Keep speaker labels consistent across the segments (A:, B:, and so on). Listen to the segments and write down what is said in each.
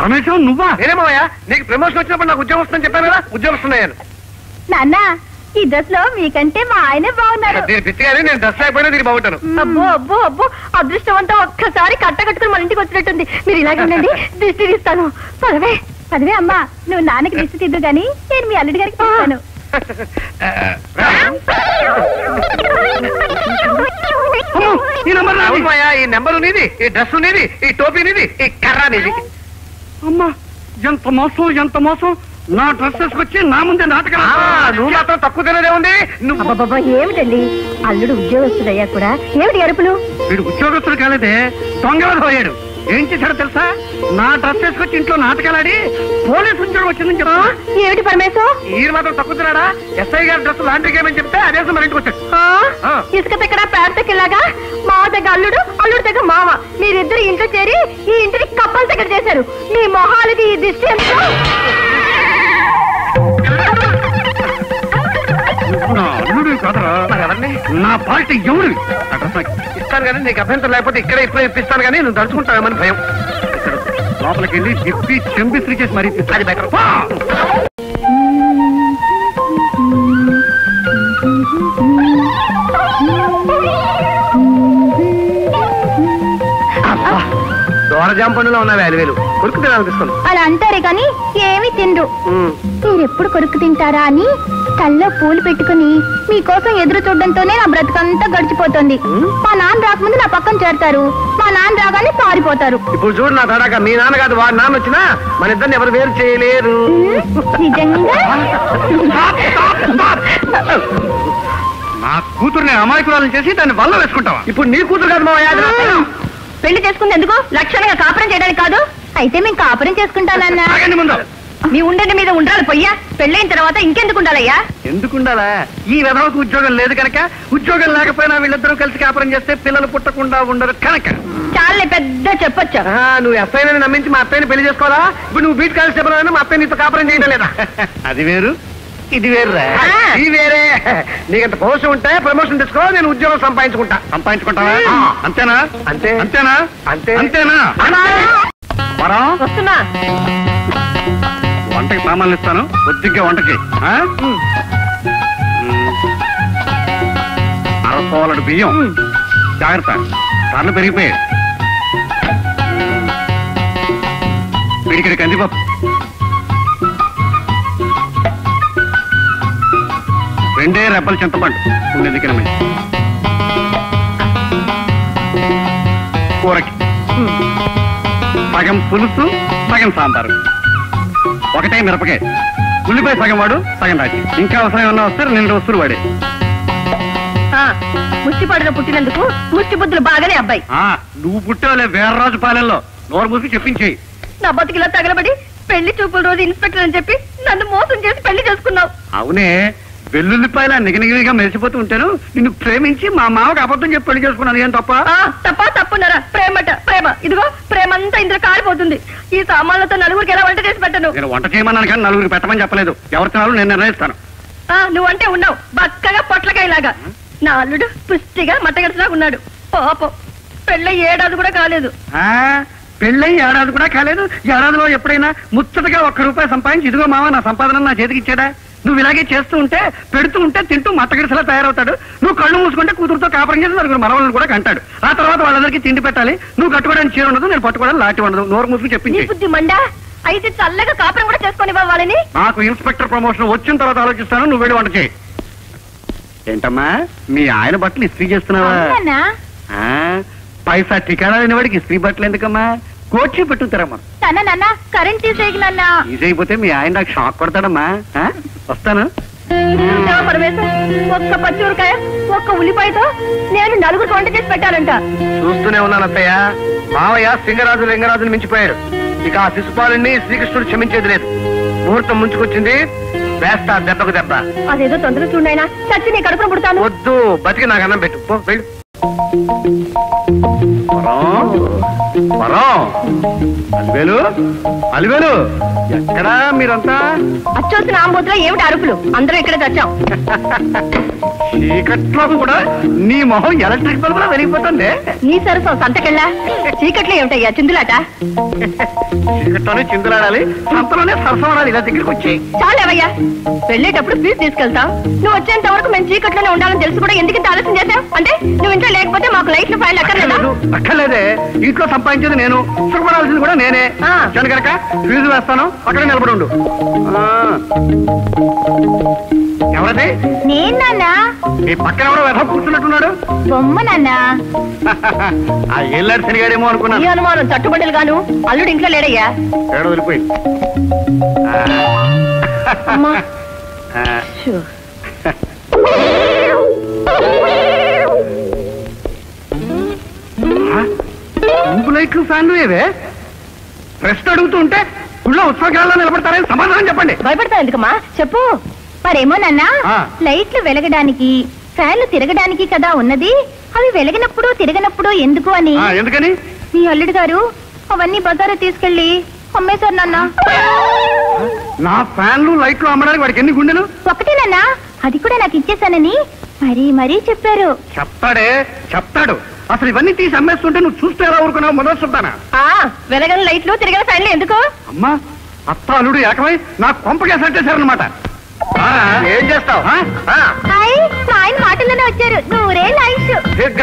A: రమేశం నువ్వా?
B: నేనేమోయా, నీకు ప్రమోషన్ వచ్చినప్పుడు నాకు ఉద్యోగం వస్తుందని చెప్పాను కదా, ఉద్యోగం వస్తున్నాయను.
C: నాన్న ఈ డ్రెస్ లో మీకంటే మా ఆయనే బాగున్నారు.
B: దీని పిచ్చిగానే నేను డ్రెస్ అయిపోయినా దీనికి బాగుంటాను.
C: అబ్బో అబ్బో అబ్బో, అదృష్టవంతం ఒక్కసారి కట్టుకుని మన ఇంటికి వచ్చినట్టుంది. మీరు ఇలాగే ఉండండి, దిష్టి తీస్తాను. పదవే పదవే అమ్మా, నువ్వు నాన్నకి దిష్టి తీద్దు గాని నేను మీ అల్లుడి గారికి తీస్తాను.
B: ఈ నెంబర్ నీది, ఈ డ్రెస్ నీది, ఈ టోపీ నీది, ఈ కర్ర నీది.
A: అమ్మా ఎంత మోసం, ఎంత మోసం! నా డ్రెస్ వేసుకొచ్చి నా ముందే నాటకం.
B: నువ్వు మాత్రం తక్కువ తినదే ఉంది.
C: అబ్బబ్బా ఏమిటండి, అల్లుడు ఉద్యోగస్తుడయ్యా కూడా ఏమిటి అరుపులు?
A: వీడు ఉద్యోగస్తుడు కాలేదే, దొంగవాడు పోయాడు. ఏం చేశాడో తెలుసా? నా డ్రెస్ వేసుకొచ్చి ఇంట్లో నాటకాలాడి పోలీసు ఉద్యోగం వచ్చిందని చెప్పా.
C: ఏమిటి పరమేశం,
B: ఈ మాత్రం తక్కువ తిన్నాడా? ఎస్ఐ గారి డ్రెస్ లాంటి ఏమని చెప్తే అదేసం మన ఇంటికి వచ్చాడు.
C: ఇసుక దగ్గర పేడ దగ్గరలాగా మావ దగ్గర అల్లుడు, అల్లుడు దగ్గర మావ, మీరిద్దరు ఇంట్లో చేరి ఈ ఇంటిని కప్పల దగ్గర చేశారు. మీ మొహాలకి ఈ దిష్టి ఎంత?
A: అల్లుడు కాదరా, నా పార్టీ ఎవరు?
B: ఇస్తాను కానీ నీకు అభ్యంతరం లేకపోతే ఇక్కడే ఇప్పుడే ఇప్పిస్తాను కానీ నువ్వు తలుచుకుంటావేమని భయం.
A: లోపలికి వెళ్ళి తిప్పి చెంపిస్త్రీ చేసి మరీ
B: అది బెటర్. దోరజాం పండులో ఉన్నావే 5,000 కొరుకు తినాలనిపిస్తుంది.
C: అలా అంటారే కానీ ఏమీ తిండ్రు. మీరెప్పుడు కొరుకు తింటారా అని తల్లో పూలు పెట్టుకుని మీకోసం ఎదురు చూడడంతోనే నా బ్రతుకంతా గడిచిపోతుంది. మా నాన్న రాకముందు నా పక్కన చేరతారు, మా నాన్న రాగానే పారిపోతారు.
B: ఇప్పుడు చూడు నా తడాక, మీ నాన్న కాదు వాడు నాన్న వచ్చినా మన ఇద్దరిని ఎవరు వేరు చేయలేరు.
C: నిజంగా
A: నా కూతుర్ని అమాయకురాలను చేసి దాన్ని వల్ల వేసుకుంటావా?
B: ఇప్పుడు నీ కూతురు కాదు మా
C: పెళ్లి చేసుకుంది ఎందుకు? లక్షణంగా కాపురం చేయడానికి కాదు. అయితే మేము కాపురం చేసుకుంటానన్నా. మీ ఉండని మీద ఉండాలి పొయ్యా. పెళ్ళైన తర్వాత ఇంకెందుకు ఉండాలయ్యా?
A: ఎందుకు ఉండాలా? ఈ విధవకు ఉద్యోగం లేదు కనుక, ఉద్యోగం లేకపోయినా వీళ్ళిద్దరూ కలిసి కాపురం చేస్తే పిల్లలు పుట్టకుండా ఉండరు కనుక.
C: చాలే పెద్ద చెప్పొచ్చా?
B: నువ్వు ఎస్ఐని నమ్మించి మా అత్తయ్యని పెళ్లి చేసుకోవాలా? ఇప్పుడు నువ్వు బీట్ కానిస్టేబుల్ అయినా మా అత్తయ్య నీతో కాపురం చేయడం లేదా?
A: అది వేరు, ఇది వేరురా.
B: ఇది వేరే. నీకంత పౌరుషం ఉంటే ప్రమోషన్ తీసుకో, నేను ఉద్యోగం సంపాదించుకుంటా.
A: సంపాదించుకుంటావా? అంతేనా?
B: అంతే
A: అంతేనా?
B: అంతే
A: అంతేనా? మరం
C: వస్తున్నా.
A: వంటకి సామాన్లు ఇస్తాను, కొద్దిగా వంటకి. 1/2 సోలడు బియ్యం. జాగ్రత్త, ధరలు పెరిగిపోయాయి. పిడికిడి కందిపప్పు, 2 రెబ్బల చింతపండు ఉండేదికినమే. కూరకి సగం పులుసు, సగం సాంబారు, 1 మిరపకాయ, ఉల్లిపాయ సగం వాడు, సగం రాజు. ఇంకా అవసరం ఏమన్నా వస్తే 2 వస్తువులు వాడే.
C: ముష్టిపడిలో పుట్టినందుకు ముష్టి బుద్ధులు బాగానే అబ్బాయి.
A: నువ్వు పుట్టావులే వీర్రాజు పాలెంలో, నోరు మూసి చెప్పించేయి.
C: నా బతికిలా తగలబడి పెళ్లి చూపుల రోజు ఇన్స్పెక్టర్ అని చెప్పి నన్ను మోసం చేసి పెళ్లి చేసుకున్నావు.
A: అవునే, వెల్లుల్లిపాయల నిగనిగిరిగా మెరిసిపోతూ ఉంటాను. నిన్ను ప్రేమించి మా మామకు అబద్ధం చెప్పి పెళ్లి చేసుకున్నాను. ఏం తప్ప?
C: తప్పున్నారా? ప్రేమట ప్రేమ. ఇదిగో ప్రేమంతా ఇందులో కాలిపోతుంది. ఈ సామాన్లతో నలుగురికి ఎలా వంట చేసి పెట్టను?
A: నేను వంట చేయమన్నాను కానీ నలుగురికి పెట్టమని చెప్పలేదు. ఎవరు తినాలో నేను నిర్ణయిస్తాను.
C: నువ్వంటే ఉన్నావు బక్కగా పొట్లకాయలాగా. నా అల్లుడు పుష్టిగా మట్టగడిచిలా ఉన్నాడు. పాపం పెళ్ళై 1 ఏడాది కూడా కాలేదు.
A: పెళ్ళై 1 ఏడాది కూడా కాలేదు. ఏడాదిలో ఎప్పుడైనా ముచ్చటగా 1 రూపాయి సంపాదించి ఇదిగో మామ నా సంపాదన నా చేతికి ఇచ్చాడా? నువ్వు ఇలాగే చేస్తూ ఉంటే, పెడుతూ ఉంటే తింటూ మట్టగడిసలా తయారవుతాడు. నువ్వు కళ్ళు మూసుకుంటే కూతురుతో కాపురం చేసి 4 మనవలను కూడా కంటాడు. ఆ తర్వాత వాళ్ళందరికీ తిండి పెట్టాలి. నువ్వు కట్టుకోవడానికి చీర ఉండదు, నేను పట్టుకోవడానికి లాంటి ఉండదు. నోరు మూసుకు చెప్పింది.
C: బుద్ధి మండా అయితే చల్లగా కాపురం కూడా చేసుకొని వాళ్ళని.
A: నాకు ఇన్స్పెక్టర్ ప్రమోషన్ వచ్చిన తర్వాత ఆలోచిస్తాను. నువ్వు వెళ్ళి వంట చేయి. ఏంటమ్మా, మీ ఆయన బట్టలు ఇస్త్రీ చేస్తున్నావా? పైసా ఠికాణా లేని వాడికి ఇస్త్రీ బట్టలు ఎందుకమ్మా? కోచి పెట్టుతారమ్మా.
C: నాన్న కరెంట్ తీసేయగలన్నా?
A: తీసేయకపోతే మీ ఆయన నాకు షాక్ కొడతాడమ్మా. వస్తాను.
C: పరమేశ్వర, 1 పచ్చిమిరకాయ 1 ఉల్లిపాయతో నేను 4 వంట చేసి పెట్టాలంట.
B: చూస్తూనే ఉన్నాను అత్తయ్య. మావయ్య సింగరాజు లింగరాజుని మించిపోయాడు. ఇక ఆ శిశుపాలుని శ్రీకృష్ణుడు క్షమించేది లేదు. ముహూర్తం ముంచుకొచ్చింది, వేస్తా దెబ్బకు దెబ్బ.
C: అదేదో తొందరగా చూడైనా చచ్చి నీ కడుపున పుడతాను.
B: వద్దు, బతికి నాకు అన్నం పెట్టు. వెళ్ళు.
A: అలివేలు అలివేలు ఎక్కడా మీరంతా?
C: అచ్చోసిన ఆంబోతులో ఏమిటి అరుపులు? అందరూ ఇక్కడే తెచ్చాం.
A: చీకట్లో కూడా నీ మొహం ఎలక్ట్రిక్ బల్బులో వెలిగిపోతుంది.
C: నీ సరసం సంతకెళ్ళా. చీకట్లో ఏమిటయ్యా చిందులాట?
A: చీకట్లోనే చిందులాడాలి, సంతలోనే సరసమాడాలి. ఇలా దగ్గరికి వచ్చి
C: చాలేవయ్యా, వెళ్ళేటప్పుడు ఫీజు తీసుకెళ్తాం. నువ్వు వచ్చేంత వరకు మేము చీకట్లోనే ఉండాలని తెలుసు కూడా ఎందుకు ఇంత ఆలస్యం చేశావు? అంటే నువ్వు ఇంట్లో లేకపోతే మాకు లైట్లు ఫైల్ అక్కర్లేదా?
A: అక్కర్లేదే, ఇంట్లో సంపాదించేది నేను, సుఖపడాల్సింది కూడా నేనే. కనుక ఫీజు వేస్తాను, అక్కడే నిలబడి ఉండు. ఎవరది?
C: నేను నాన్న.
A: ఈ పక్కన ఎవరో వెధ కూర్చున్నట్టున్నాడు.
C: బొమ్మ నాన్న.
A: ఆ ఏళ్ళాడు శనిగాడేమో అనుకున్నాను.
C: ఈ అనుమానం చట్టుబడులు గాను. అల్లుడు ఇంట్లో లేడయ్యా.
A: ఏడో వెళ్ళిపోయింది. లైట్లు ఫ్యాన్లు ఏవే? ప్రశ్న అడుగుతూ ఉంటే గుళ్ళో ఉత్సవకాలలో నిలబడతారని సమాధానం చెప్పండి.
C: భయపడతా ఎందుకమ్మా? చెప్పు. మరేమో నాన్న, లైట్లు వెలగడానికి ఫ్యాన్లు తిరగడానికి కదా ఉన్నది. అవి వెలగినప్పుడు తిరగనప్పుడు ఎందుకు అని.
A: ఎందుకని?
C: మీ అల్లుడు గారు అవన్నీ బజారు తీసుకెళ్లి అమ్మేశారు నాన్న.
A: నా ఫ్యాన్లు లైట్లు అమ్మడానికి వాడికి ఎన్ని గుండెలు?
C: ఒకటేనన్నా, అది కూడా నాకు ఇచ్చేసానని మరీ మరీ చెప్పారు.
A: చెప్తాడు. అసలు ఇవన్నీ తీసి అమ్మేస్తుంటే నువ్వు చూస్తే ఎలా ఊరుకున్నావు? మొదలు చూద్దానా?
C: వెలగని లైట్లు తిరగని ఫ్యాన్లు ఎందుకు?
A: అమ్మా, అత్త అల్లుడు ఏకమై నాకు కొంపకేసట్టేశారనమాట. ఏం చేస్తావు?
C: ఆయన మాటల్లోనే వచ్చారు. నూరేళ్ళ ఆయుష్.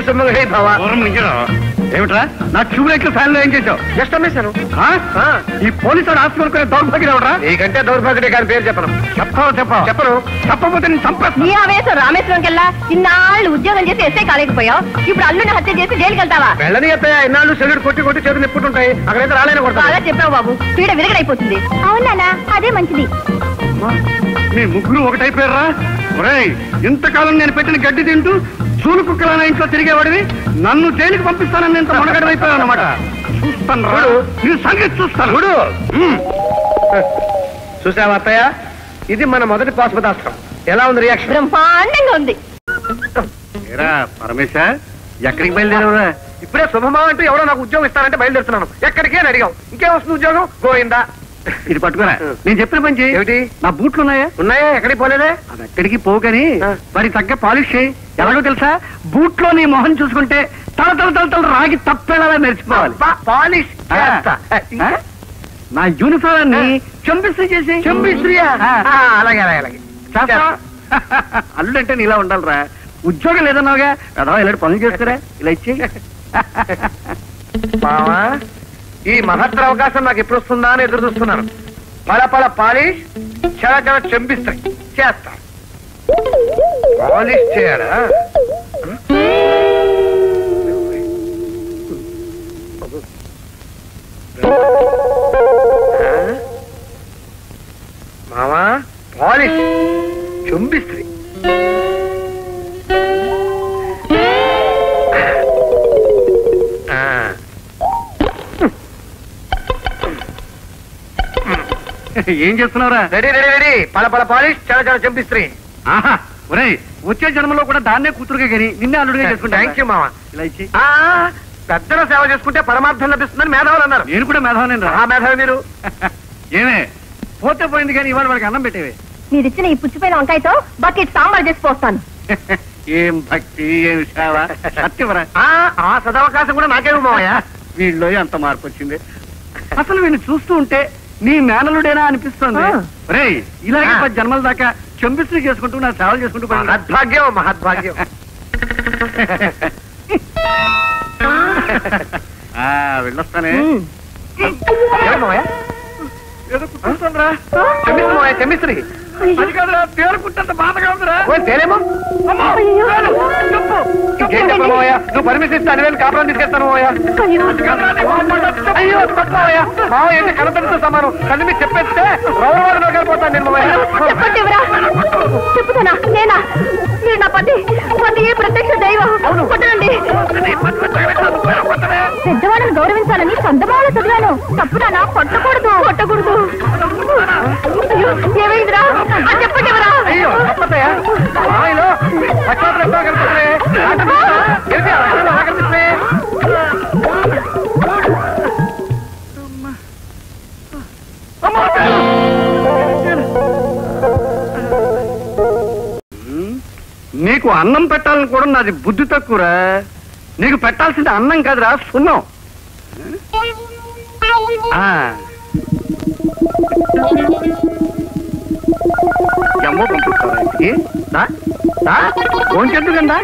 A: ఏమిట్రా నా ట్యూబ్ లైట్లు ఫ్యాన్లు ఏం చేశావు? జస్ట్ అమ్మేశాను. ఈ పోలీసులు ఆస్తి కొనుక్కునే దౌర్భాగ్యం ఎవరా? నీకంటే దౌర్భాగ్యుడే కానీ పేరు చెప్పను. చెప్పను. చెప్పకపోతే నేను చంపేస్తాను.
C: నీ ఆవేశం రామేశ్వరంకెళ్ళా. ఇన్నాళ్ళు ఉద్యోగం చేసి ఎస్ఐ కాలేకపోయావు. ఇప్పుడు అల్లుని హత్య చేసి జైలుకి వెళ్తావా?
A: వెళ్ళని ఎత్తయా, ఇన్నాళ్ళు సెల్యూట్ కొట్టి చేతులు నిప్పుతుంటాయి. అక్కడైతే రాలేని కొడతా.
C: బాగా చెప్పావు బాబు, పీడ విరగడైపోతుంది. అవునా, అదే మంచిది.
A: మీ ముగ్గురు ఒకటైపోయారా? ఒరేయ్, ఇంతకాలం నేను పెట్టిన గడ్డి తింటూ చూలు కుక్కల ఇంట్లో తిరిగేవాడివి నన్ను జైలుకి పంపిస్తానని ఇంత మొనగడ అయిపోయాను అనమాట. చూస్తాను రాడు, నీ సంగతి చూస్తాను. చూసావా అత్తయ్య, ఇది మన మొదటి పాశుపతాస్త్రం. ఎలా ఉంది రియాక్షన్?
C: బ్రహ్మాండంగా ఉంది.
A: పరమేశ, ఎక్కడికి బయలుదేరావురా? ఇప్పుడే శుభమా అంటూ ఎవరో నాకు ఉద్యోగం ఇస్తానంటే బయలుదేరుతున్నాను. ఎక్కడికి అని అడిగావు. ఇంకేం వస్తుంది ఉద్యోగం? గోయిందా. ఇది పట్టుకురా. నేను చెప్పిన పని చేయి. ఏమిటి? నా బూట్లు ఉన్నాయా? ఎక్కడికి పోలేదే? అది ఎక్కడికి పోకని మరి తగ్గ పాలిష్ చేయి. ఎలాగో తెలుసా, బూట్లో నీ మొహం చూసుకుంటే తల రాగి తప్పేలా మెరిచిపోవాలి. పాలిష్ నా యూనిఫామ్ చెంపిస్త్రీ చేసి. చెంపిస్త్రీయా? అలాగే. అల్లుడు అంటే నీలా ఉండాలిరా. ఉద్యోగం లేదన్నావుగా, అదో ఇలాంటి పనులు చేస్తారా? ఇలా ఇచ్చి మావా, ఈ మహత్తర అవకాశం నాకు ఎప్పుడు వస్తుందా అని ఎదురు చూస్తున్నాను. పల పాలిష్, చాలా చెంపిస్త్రీ చేస్తా. పాలిష్ చేయాలా? మావా, పాలిష్, చెంపిస్త్రీ. ఏం చేస్తున్నావురా? రెడీ. పల పాలిష్, చాలా చెంపిస్త్రీ. ఆహా, ఒరేయ్, వచ్చే జన్మలో కూడా దాన్నే కూతురుగా కానీ నిన్నే అల్లుడిగా చేసుకుంటా. థ్యాంక్ యూ మావా. ఇలా ఇచ్చి పెద్దల సేవ చేసుకుంటే పరమార్థం లభిస్తుందని మేధావులు అన్నారు. నేను కూడా మేధావుని రా. మేధావి మీరు. ఏమే పోతే పోయింది కానీ ఇవాళ వాడికి అన్నం పెట్టేవే.
C: మీరిచ్చిన ఈ పుచ్చిపోయిన వంకాయతో బకెట్ సాంబార్ చేసి పోస్తాను.
A: ఏం భక్తి, ఏం సేవ. సత్యవరా, ఆ సదవకాశం కూడా నాకేమో మావయ్య. వీళ్ళలో అంత మార్పు వచ్చింది. అసలు వీళ్ళు చూస్తూ ఉంటే నీ మేనలుడేనా అనిపిస్తుంది. రేయ్, ఇలాగే 10 జన్మల దాకా చెంపిస్త్రీ చేసుకుంటూ నా సేవలు చేసుకుంటూ మహద్భాగ్యం. వెళ్ళొస్తానే. ఏదో కుట్టుందిరా. చెంపిస్త్రీ అది కాదురా, పేరుకుంటే బాధగా ఉందిరా. పేరేమో నువ్వు పర్మిషన్ ఇస్తే అనివేలు కాపురం తీసుకెళ్తాను. అయ్యో తప్పవయ్యా, మావ ఏంటి కనపడితో సమానం. కళ్ళు మీరు చెప్పేస్తే రౌరవారిలో వెళ్ళిపోతాను నేను.
C: చెప్పుతానా? నేనా? మీరు నా పతి ప్రత్యక్ష దైవం. కొట్టండి. పెద్దవాళ్ళని గౌరవించాలని చందమాల చదివాను. తప్పునా? కొట్టకూడదు. ఏమైందిరా? చెప్పండి.
A: అయ్యో తప్పదయ్యా, మాయలో అమ్మో! నీకు అన్నం పెట్టాలని కూడా నాది బుద్ధి తక్కువరా. నీకు పెట్టాల్సింది అన్నం కాదురా, సున్నం. జమ్మో పంపిస్తారా ఇంటికి? ఫోన్ చెద్దుకందా?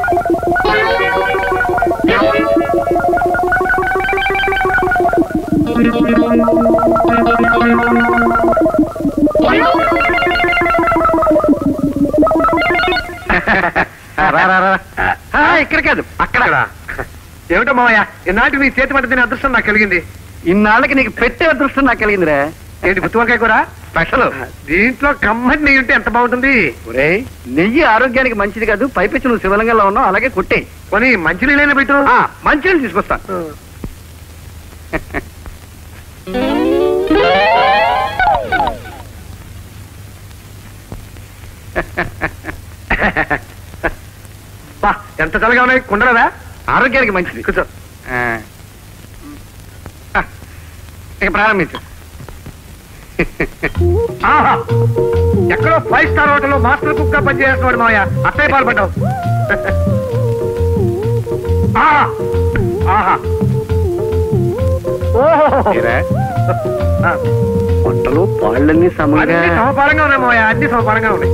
A: ఇక్కడ కాదు, అక్కడ.
B: ఏమిటో మావయ్య, ఇన్నాటి నీ చేతి పట్టిన అదృష్టం నాకు కలిగింది.
A: ఇన్నాళ్ళకి నీకు పెట్టే అదృష్టం నాకు కలిగిందిరా.
B: ఏంటి గుత్తి వంకాయ కూర స్పెషల్? దీంట్లో కమ్మటి నెయ్యి ఉంటే ఎంత బాగుంటుంది.
A: ఒరే, నెయ్యి ఆరోగ్యానికి మంచిది కాదు. పైపెచ్చి నువ్వు శివలింగంలో ఉన్నావు, అలాగే కొట్టే.
B: కొని మంచినీళ్ళైనా పెట్టు.
A: మంచినీళ్ళు తీసుకొస్తాను.
B: ఎంత చల్లగా ఉన్నాయి కుండలవా?
A: ఆరోగ్యానికి మంచిది.
B: కూర్చో.
A: ఇక ప్రారంభించు.
B: ఎక్కడో 5 స్టార్ హోటల్లో మాస్టర్ కుక్ గా పనిచేస్తున్నాడు మావయ్య. అత్తయ్య పాల్పడ్డావు.
A: వంటలు పాళ్ళన్నీ
B: సమపాలంగా ఉన్నాయి మావయ్య, అన్ని సమపాలంగా ఉన్నాయి.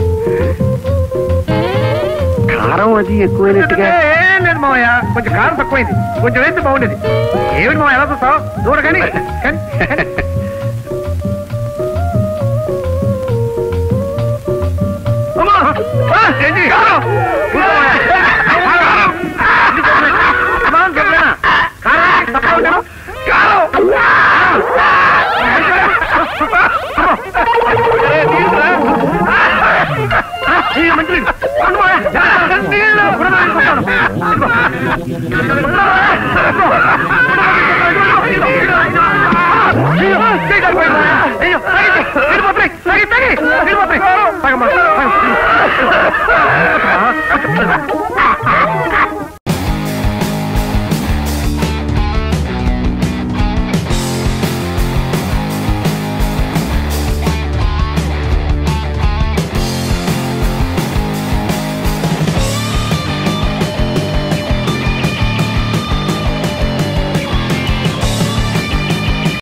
A: కారం అది ఎక్కువైనట్టుగా
B: ఏం లేదు మావయ్య, కొంచెం కారం తక్కువైంది. కొంచెం వేస్తే బాగుండేది. ఏమిటి మావయ్య ఎలా చూస్తావు? చూడ కానీ